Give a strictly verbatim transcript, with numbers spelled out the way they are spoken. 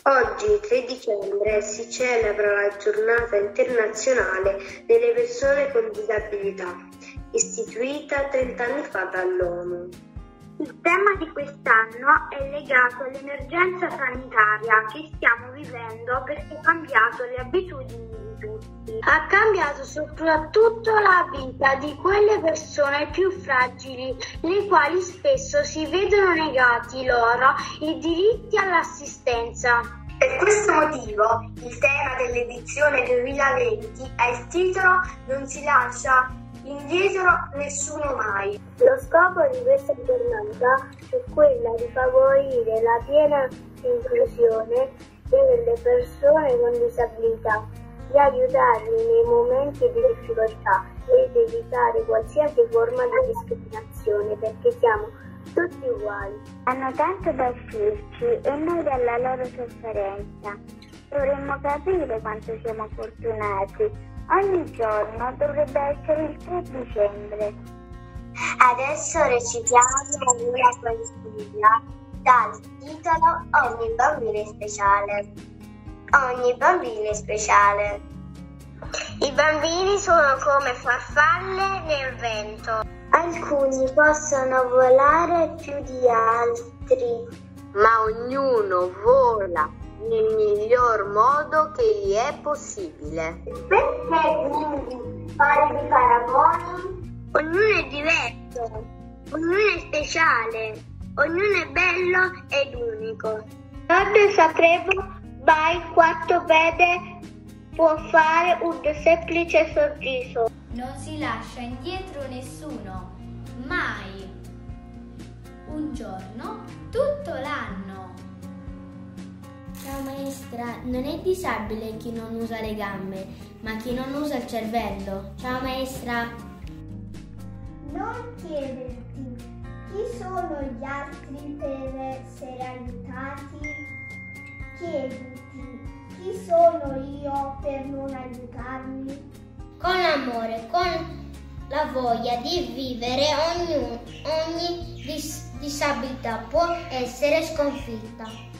Oggi, tre dicembre, si celebra la Giornata internazionale delle persone con disabilità, istituita trent'anni fa dall'ONU. Il tema di quest'anno è legato all'emergenza sanitaria che stiamo vivendo perché ha cambiato le abitudini di tutti. Ha cambiato soprattutto la vita di quelle persone più fragili, le quali spesso si vedono negati loro i diritti all'assistenza. Per questo motivo il tema dell'edizione duemilaventi è il titolo "Non si lascia indietro nessuno mai". Lo scopo di questa giornata è quello di favorire la piena inclusione delle persone con disabilità, di aiutarli nei momenti di difficoltà e di evitare qualsiasi forma di discriminazione, perché siamo tutti uguali. Hanno tanto da offrirci e noi dalla loro sofferenza. Dovremmo capire quanto siamo fortunati. Ogni giorno dovrebbe essere il tre dicembre. Adesso recitiamo una poesia dal titolo Ogni bambino è speciale. Ogni bambino è speciale. I bambini sono come farfalle nel vento. Alcuni possono volare più di altri, ma ognuno vola nel miglior modo che gli è possibile. Perché quindi fare di paragoni? Ognuno è diverso, ognuno è speciale, ognuno è bello ed unico. Quando sapremo mai quanto bene può fare un semplice sorriso. Non si lascia indietro nessuno, mai. Un giorno, tutto l'anno. Ciao maestra, non è disabile chi non usa le gambe, ma chi non usa il cervello. Ciao maestra. Non chiederti chi sono gli altri per essere aiutati. Chiediti chi sono io per non aiutarmi. Con l'amore, con la voglia di vivere, ogni, ogni dis- disabilità può essere sconfitta.